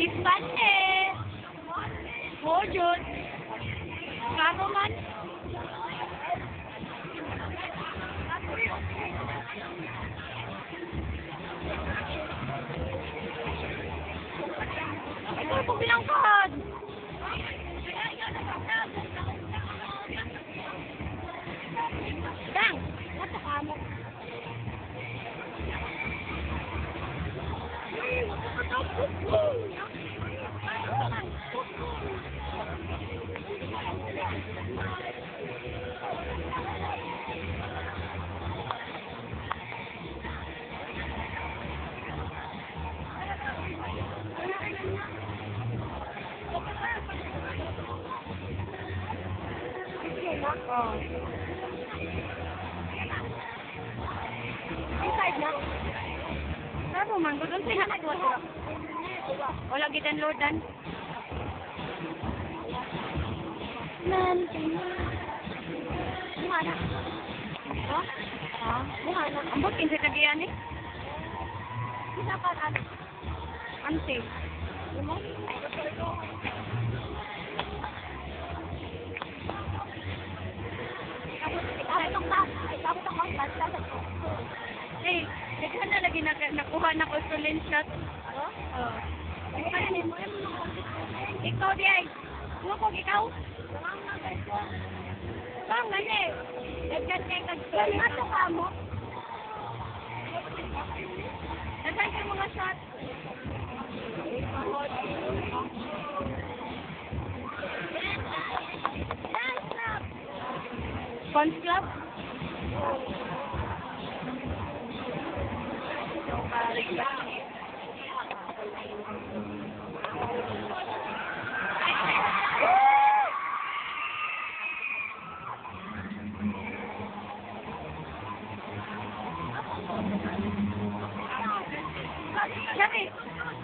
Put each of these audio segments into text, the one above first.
Ispan eh. Hojot. Kamo man. Ito po bilangkad. Dang, nasa kamo. Oh. Inside na. Pero man, doon sa hanap mo. Wala gitan loadan. Nan. Buhana. Oh? Ah, buhana. Ambot kinsa kagiyan eh. Kita pa kan. Ante. Mo? Eh, daghan na lagi nakuha na ko sa screenshot. Oh. Ikaw di ay. Mo ko ikaw. Bang gani. Daghan kay kag mato ka mo. Daghan kay mga shot. Fun club? Sabi.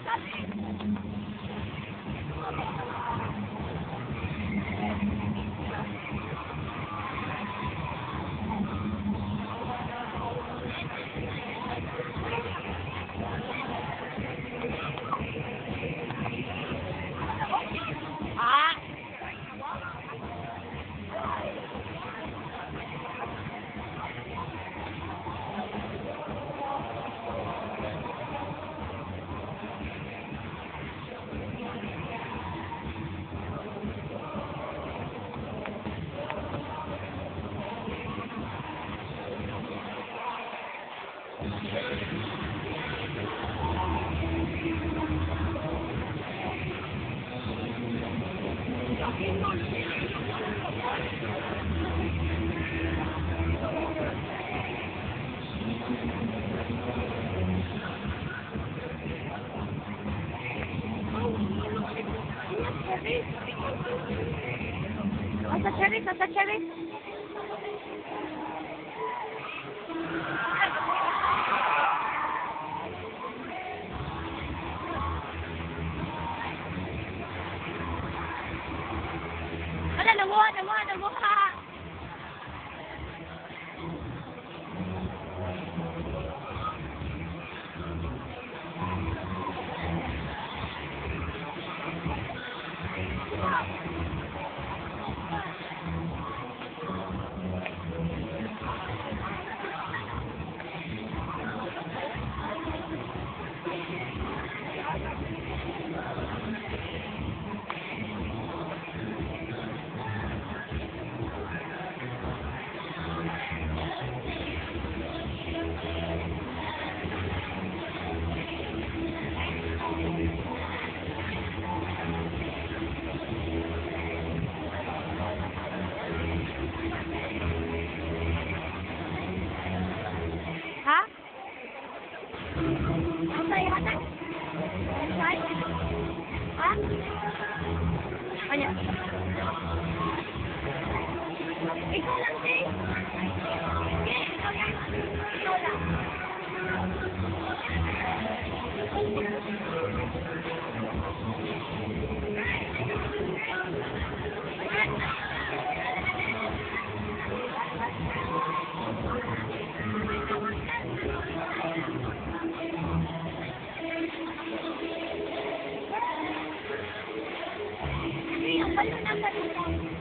Sa cherry. Ala, nanguha. Ha? Ang saya ka na? Ha? Ano? Ikaw lang, Jay. Ikaw lang. Ikaw lang. Walo number lang.